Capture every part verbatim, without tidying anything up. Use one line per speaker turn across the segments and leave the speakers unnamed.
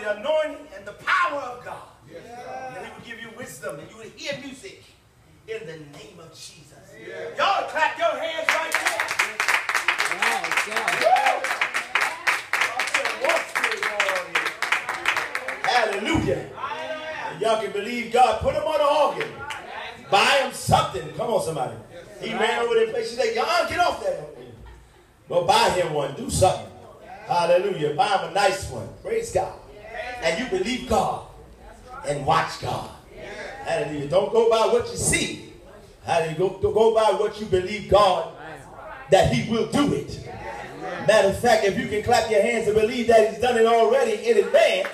the anointing and the power of God. Yes, and he will give you wisdom, and you will hear music in the name of Jesus. Yes. Y'all clap your hands right there. Yes, yes. Hallelujah. Y'all can believe God. Put him on the organ. Buy him something. Come on, somebody. He ran over there place. She said, y'all get off that. Well, buy him one. Do something. Hallelujah. Buy him a nice one. Praise God. And you believe God and watch God. Hallelujah. Don't go by what you see. Hallelujah. Go, go by what you believe God that he will do it. Matter of fact, if you can clap your hands and believe that he's done it already in advance,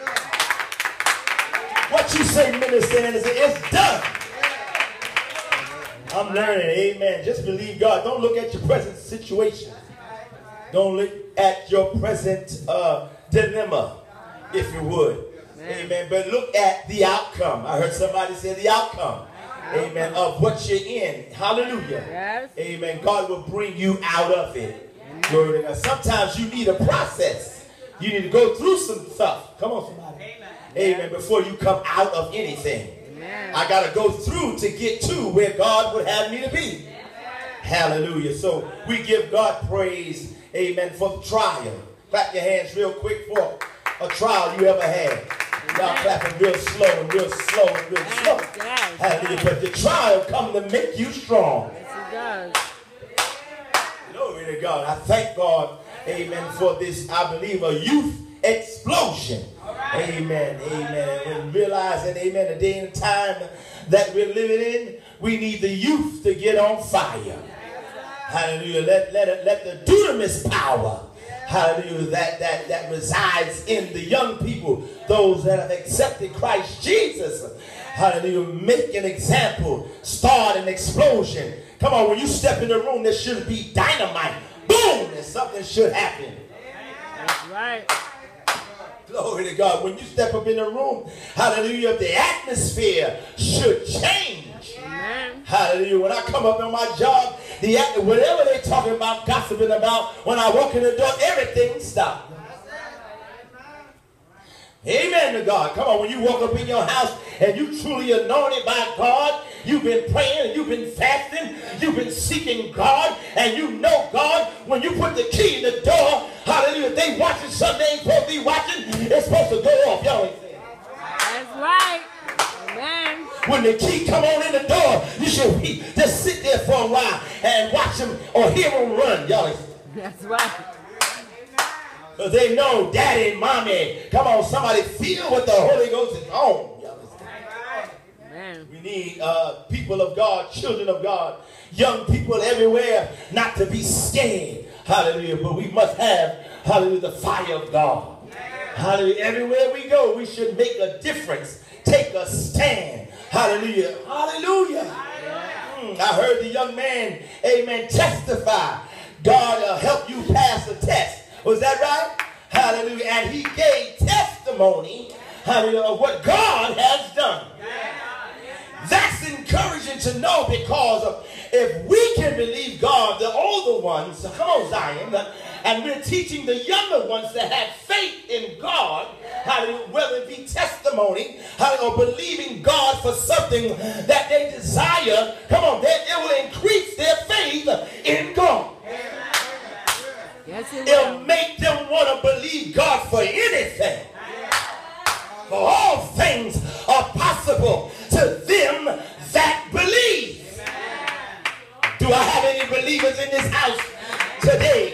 what you say, Minister Anderson, it's done. I'm learning, amen. Just believe God. Don't look at your present situation. Don't look at your present uh, dilemma, if you would. Amen. Amen. But look at the outcome. I heard somebody say the outcome. Amen. Of what you're in. Hallelujah. Yes. Amen. God will bring you out of it. Glory to God. Sometimes you need a process. You need to go through some stuff. Come on, somebody. Amen. Amen. Before you come out of anything. Amen. I got to go through to get to where God would have me to be. Amen. Hallelujah. So we give God praise. Amen. For the trial. Clap your hands real quick for a trial you ever had. Y'all clapping real slow and real slow and real slow. Hallelujah. But the trial come to make you strong.
Yes, it does.
Glory to God. I thank God, amen, for this, I believe, a youth explosion. Right. Amen. Amen. And realizing, amen, the day and time that we're living in, we need the youth to get on fire. Hallelujah. Let, let, let the dunamis power, hallelujah, that, that, that resides in the young people, those that have accepted Christ Jesus, hallelujah, make an example, start an explosion. Come on, when you step in the room, there should be dynamite. Boom! And something should happen.
That's right.
Glory to God. When you step up in the room, hallelujah, the atmosphere should change. Amen. Hallelujah. When I come up on my job, the whatever they're talking about, gossiping about, when I walk in the door, everything stops. Amen to God. Come on, when you walk up in your house and you truly anointed by God, you've been praying, you've been fasting, you've been seeking God, and you know God, when you put the key in the door, hallelujah, they watching something they ain't supposed to be watching, it's supposed to go off. Y'all ain't saying.
That's right. Amen.
When the key come on in the door, you should be, just sit there for a while and watch them or hear them run. Y'all ain't saying.
That's right.
Because they know daddy and mommy. Come on, somebody feel what the Holy Ghost is on.
Amen.
We need uh, people of God, children of God, young people everywhere not to be scared. Hallelujah. But we must have, hallelujah, the fire of God. Hallelujah. Everywhere we go, we should make a difference. Take a stand. Hallelujah. Hallelujah. Mm, I heard the young man, amen, testify. God will help you pass the test. Was that right? Hallelujah. And he gave testimony, hallelujah, of what God has done. That's encouraging to know, because of, if we can believe God, the older ones, come on Zion, and we're teaching the younger ones to have faith in God, hallelujah, whether it be testimony, hallelujah, or believing God for something that they desire, come on, that it will increase their faith in God.
Yes, it
It'll make them want to believe God for anything. For all things are possible to them that believe. Do I have any believers in this house today?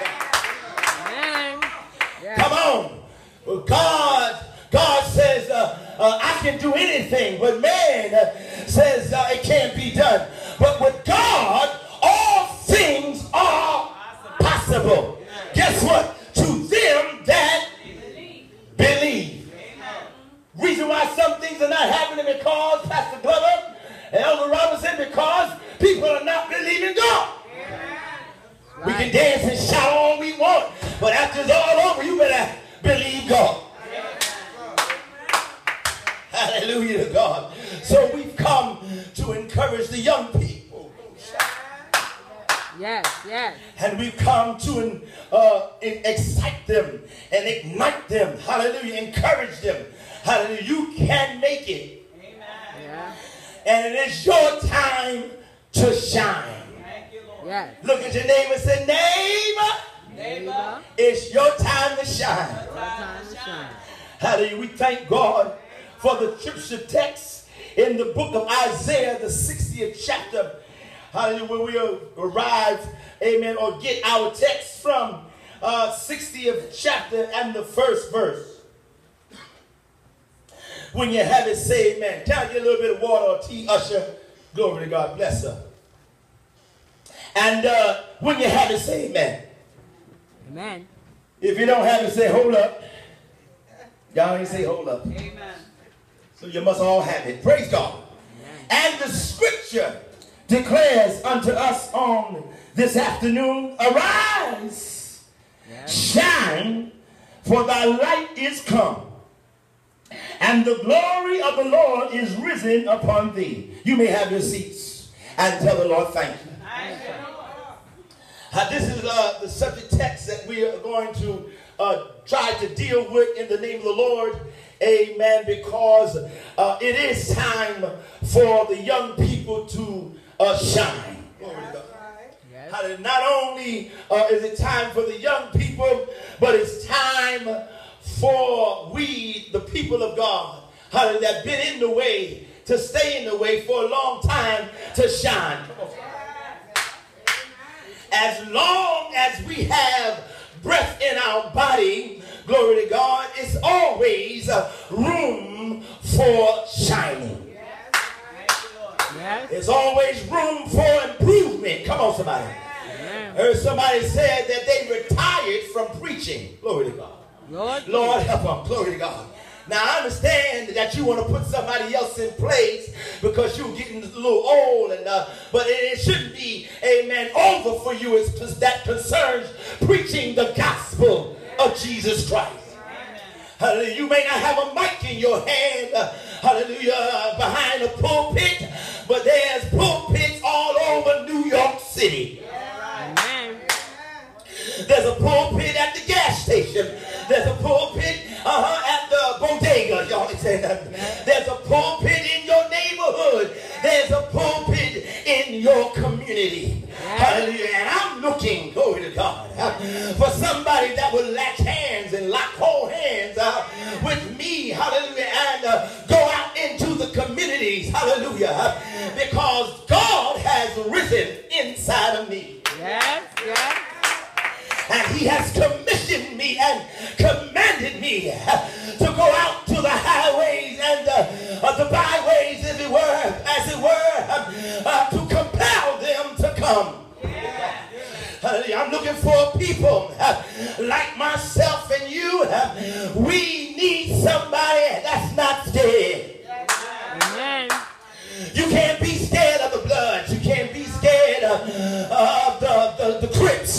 Come on. Well, God, God says, uh, uh, I can do anything, but man uh, says uh, it can't be done. But with God, all things are possible. Guess what? To them that believe. Reason why some things are not happening because, Pastor Glover and Elder Robinson, because people are not believing God. Right. We can dance and shout all we want, but after it's all over, you better believe God. Hallelujah to God. So we've come to encourage the young people.
Yes, yes.
And we've come to uh, excite them and ignite them. Hallelujah. Encourage them. Hallelujah. You can make it.
Amen. Yeah.
And it is your time to shine.
Thank you, Lord. Yes.
Look at your neighbor and say, neighbor,
Neighbor,
it's your time to shine.
your time to shine.
Hallelujah. We thank God for the scripture text in the book of Isaiah, the sixtieth chapter. Hallelujah. Where we arrive, amen, or get our text from uh, sixtieth chapter and the first verse. When you have it, say amen. Can I get a little bit of water or tea, usher? Glory to God. Bless her. And uh, when you have it, say amen.
Amen.
If you don't have it, say hold up. Y'all ain't say hold up.
Amen.
So you must all have it. Praise God. Amen. And the scripture declares unto us on this afternoon, arise, yes. Shine, for thy light is come, and the glory of the Lord is risen upon thee. You may have your seats and tell the Lord thank you. Uh, this is uh, the subject text that we are going to uh, try to deal with in the name of the Lord. Amen. Because uh, it is time for the young people to uh, shine. Glory to God. Yes. Not only uh, is it time for the young people, but it's time for we, the people of God, that have been in the way, to stay in the way for a long time, to shine. Come on. As long as we have breath in our body, glory to God, it's always uh, room for shining. Yes. There's always room for improvement. Come on, somebody. Amen. I heard somebody said that they retired from preaching. Glory to God. Lord, Lord help them. Glory to God. Now, I understand that you want to put somebody else in place because you're getting a little old, and uh, but it, it shouldn't be, amen, over for you. It's because that concerns preaching the gospel of Jesus Christ. Hallelujah. You may not have a mic in your hand, uh, hallelujah, behind a pulpit, but there's pulpits all over New York City. Amen. There's a pulpit at the gas station. There's a pulpit uh-huh, at the bodega. Y'all ain't saying nothing. There's a pulpit in your neighborhood. There's a pulpit in your community. Hallelujah. And I'm looking, glory to God, uh, for somebody that will latch hands and lock whole hands uh, with me. Hallelujah. And uh, go out into the communities. Hallelujah. Uh, because God has risen inside of me. Yes, yes. And he has commissioned me and commanded me to go out to the highways and uh, uh, the byways, as it were, as it were, uh, uh, to compel them to come. Yeah. Uh, I'm looking for people uh, like myself and you. Uh, we need somebody that's not scared. Amen. You can't be scared of the blood. You can't be scared of, of the, the, the Crips.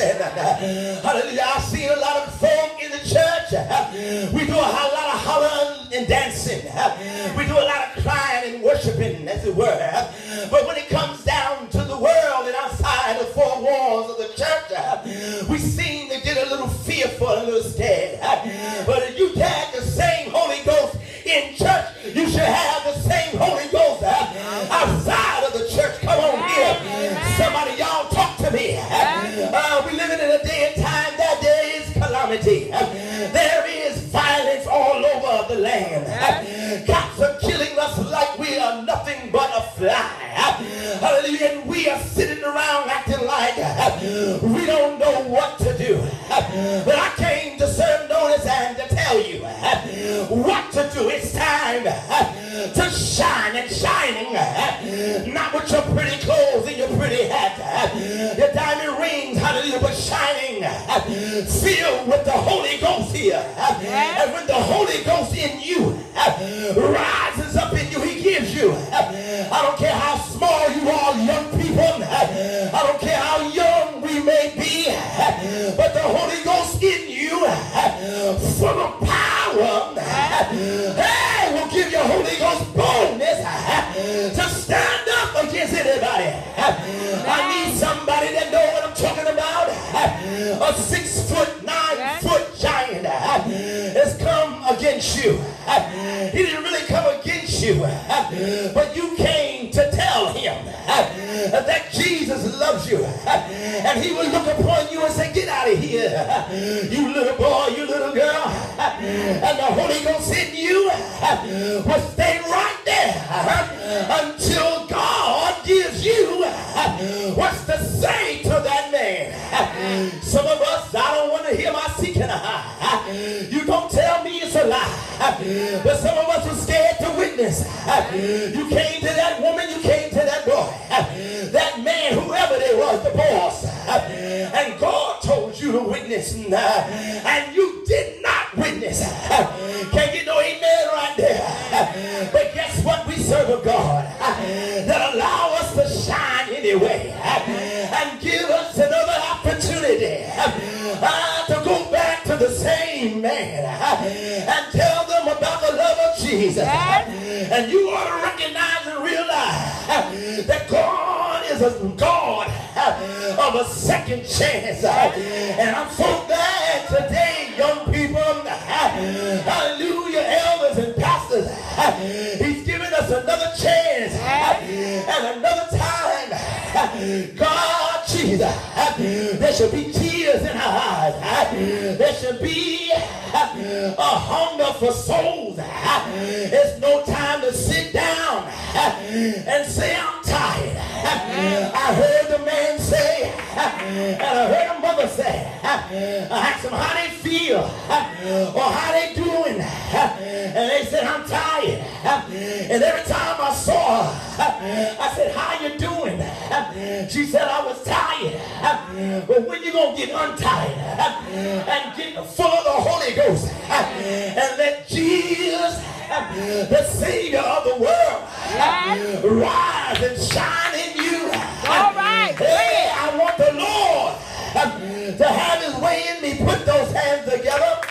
Hallelujah. I've seen a lot of folk in the church. We do a lot of hollering and dancing. We do a lot of crying and worshiping, as it were. But when it comes down to the world and outside the four walls of the church, we seem to get a little fearful, a little scared. But if you had the same Holy Ghost in church, you should have the same Holy Ghost outside of the church. Come on here. Somebody, y'all talk to me. Uh, we living in a day and time that there is calamity. There is violence all over the land. Cops are killing us like we are nothing but a fly. Hallelujah. And we are sitting around acting like we don't know what to do. But I came to serve notice and to tell you what to do. It's time to shine, and shining not with your pretty clothes and your pretty hat, your diamond rings, hallelujah, but shining filled with the Holy Ghost here. And when the Holy Ghost in you rises up in you, he gives you, I don't care how small you are, young people, I don't care how young we may be, but the Holy Ghost in you, full of power, hey, will give you Holy Ghost boldness to stand up against anybody. I need somebody that knows a six foot, nine
Yes.
foot giant has come against you. He didn't really come against you, but you came to tell him that Jesus loves you, and he will look upon you and say, get out of here, you little boy, you little girl, and the Holy Ghost in you will stay right there until God gives you what's to say to that man. Some of us, I don't want to hear my seeking. You don't tell me it's a lie, but some of us are scared to witness. You came to that woman, you came to that boy, that man, whoever they was, the boss, and God told you to witness, and you did not witness. Can't get no amen right there. But guess what? We serve a God that allow us to shine anyway and give us another opportunity uh, to go back to the same man and tell them about the love of Jesus.
Yes.
And you ought to recognize and realize that God is a God of a second chance. And I'm so glad today, young people, hallelujah, elders and pastors, he's given us another chance and another time. God, Jesus, there should be tears in our eyes. There should be a hunger for souls. It's no time to sit down and say, I'm tired. I heard the man say, and I heard a mother say, I asked them how they feel or how they doing, and they said, I'm tired. And every time I saw her, I said, how you doing? She said, I was tired. But when you gonna get untied and get full of the Holy Ghost and let Jesus, the Savior of the world,
Yes.
rise and shine in you?
All right.
Hey, I want the Lord to have his way in me. Put those hands together.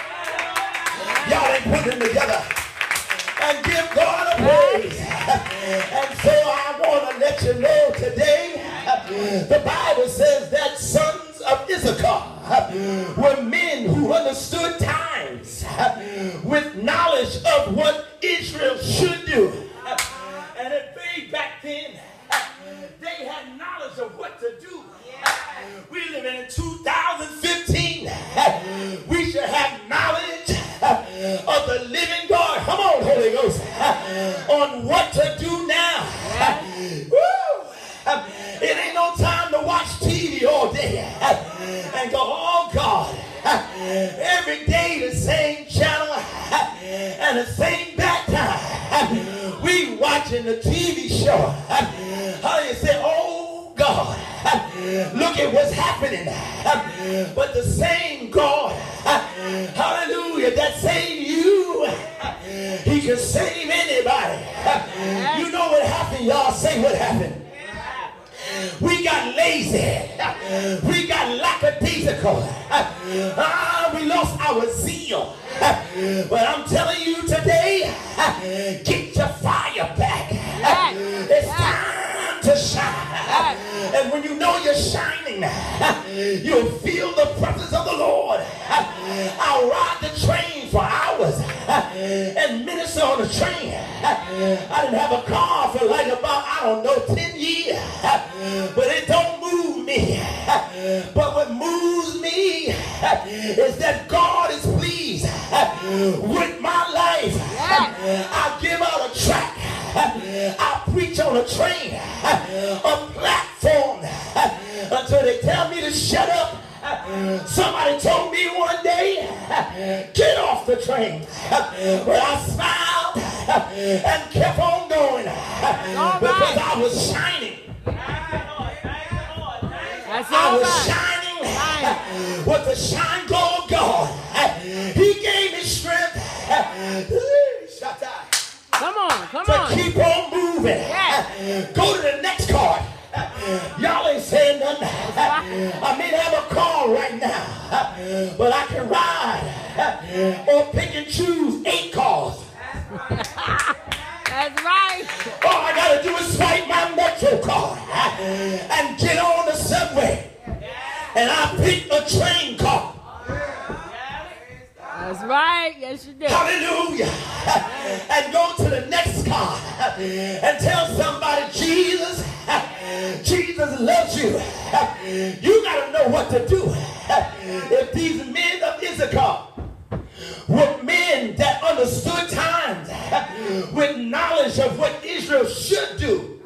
Y'all ain't putting them together. And give God a praise. And so I want to let you know today, the Bible says that sons of Issachar were men who understood times with knowledge of what Israel should do. And it way back then, they had knowledge of what to do. We live in two thousand fifteen. We should have knowledge of the living God. Come on, Holy Ghost. On what to do now. Woo! It ain't no time to watch T V all day and go, oh God. Every day the same channel and the same back time. We watching the T V show. How you say, oh God, look at what's happening. But the same God, hallelujah, that same you, he can save anybody. You know what happened, y'all? Say what happened. We got lazy. We got lackadaisical. Ah, we lost our zeal. But I'm telling you today, get your fire back. It's time to shine. And when you know you're shining, you'll feel the presence of the Lord. I'll ride the train for hours and minister on the train. I didn't have a car for like about, I don't know, ten years. But it don't move me. But what moves me is that God is pleased with my life. I'll give out a track. I'll preach on a train, a platform, until they tell me to shut up. Somebody told me one day, get off the train. But I smiled and kept on going because I was shining. I was shining with the shine glow of God. He gave me strength.
Come on, come
to
on.
keep on moving.
Yes.
Go to the next card. Y'all ain't saying nothing. I may not have a car right now, but I can ride or pick and choose eight cars.
That's right.
All I gotta do is swipe my Metro card and get on the subway. And I pick a train card. Hallelujah. And go to the next car and tell somebody, Jesus, Jesus loves you. You got to know what to do. If these men of Issachar were men that understood times with knowledge of what Israel should do,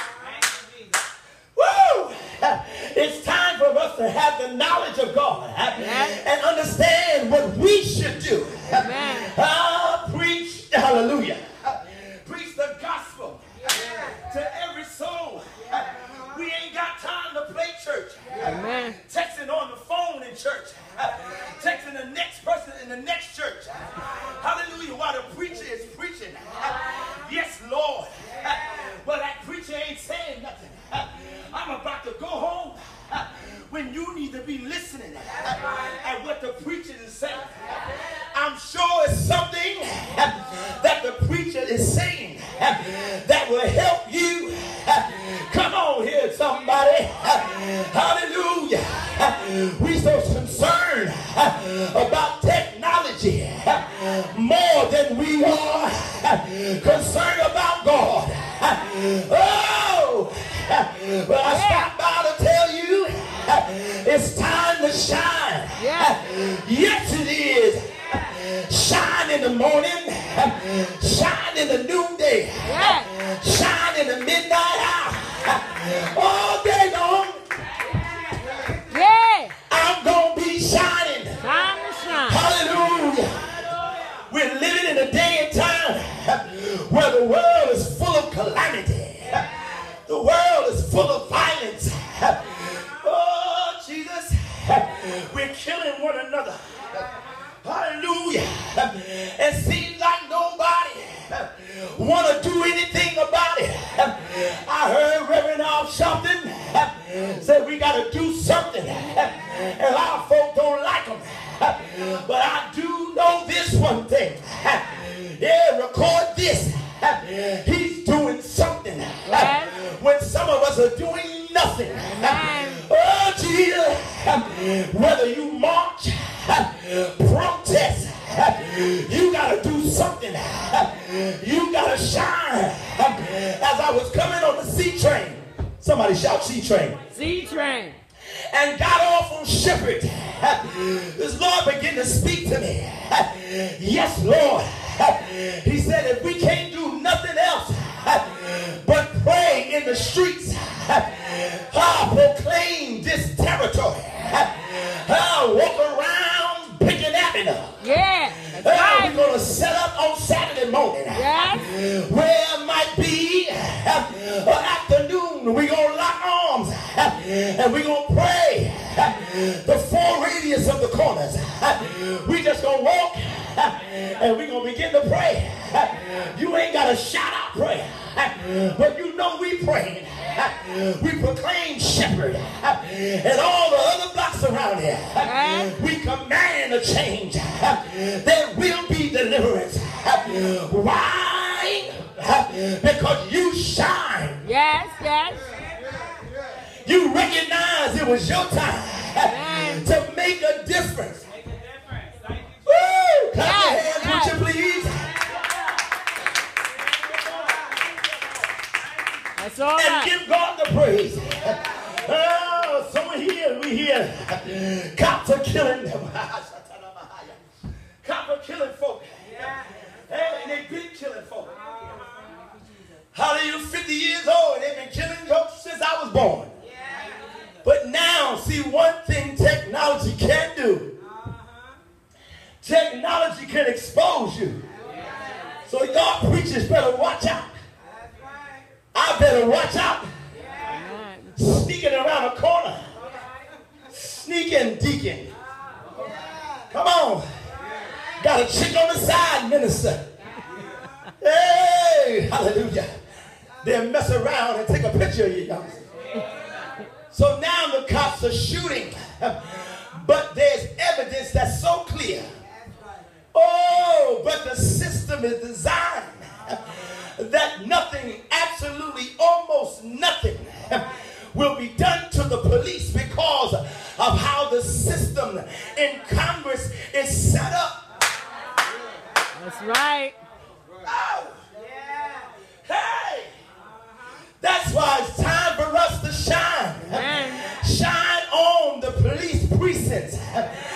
woo! It's time for us to have the knowledge of God and understand what we should do. Uh, preach, hallelujah. Preach the gospel to every soul. We ain't got time to play church.
Amen.
Texting on the phone in church. Texting the next person in the next church. Hallelujah, while the preacher is preaching. Yes, Lord. Well, that preacher ain't saying nothing. I'm about to go home when you need to be listening at what the preacher is saying. I'm sure it's something that the preacher is saying that will help you. Come on here, somebody. Hallelujah. We so concerned about technology more than we are concerned about God. Oh, well, I stopped by to tell you it's time to shine.
Yeah.
Yes, it is. Shine in the morning, shine in the noonday,
Yeah.
shine in the midnight hour. All day long,
Yeah.
I'm going to be shining.
Time to shine.
Hallelujah. We're living in a day and time where the world is full of calamity. The world is full of violence. Oh, Jesus. We're killing one another. Hallelujah. It seems like nobody want to do anything about it. I heard Reverend Al Sharpton say we got to do something. And a lot of folk don't like him. But I do know this one thing. Yeah, record this. He's doing something.
Yes.
When some of us are doing nothing.
Amen.
Oh, Jesus. Whether you march, protest, you got to do something. You got to shine. As I was coming on the C train, somebody shout C train.
C train.
And got off on Shepherd, this Lord began to speak to me. Yes, Lord. He said, if we can't do nothing else but pray in the streets, I'll proclaim this territory. I'll walk around picking Avenue.
Yeah. That's
Uh,
right.
we're going to set up on Saturday morning.
Yes.
Where it might be uh, afternoon, we're going to lock arms uh, and we're going to pray uh, the four radius of the corners. Uh, we just going to walk uh, and we're going to begin to pray. Uh, you ain't got to shout out prayer, uh, but you know we praying. Uh, we proclaim Shepherd uh, and all the other blocks around here. Uh,
Yes.
we command a change. Uh, there will be deliverance. Uh, why? Uh, because you shine.
Yes. Yes.
You recognize it was your time uh,
Amen.
to make a difference. Woo! Clap your
Yes,
hands,
yes.
would you please?
That's all
And
right.
give God the praise. Oh, so here we hear cops are killing them. Cops are killing folk. Hey, and they've been killing folk. Hallelujah, fifty years old, and they've been killing folks since I was born. But now, see, one thing technology can do. Technology can expose you. So y'all preachers better watch out. I better watch out. Sneaking around a corner. Sneaking deacon. Come on. Got a chick on the side, minister. Hey, hallelujah. They'll mess around and take a picture of you, y'all. So now the cops are shooting. But there's evidence that's so clear. Oh, but the system is designed that nothing, absolutely almost nothing, will be done to the police because of how the system in Congress is set up.
That's right.
Oh. Hey. That's why it's time for us to shine.
Amen.
Shine on the police precincts.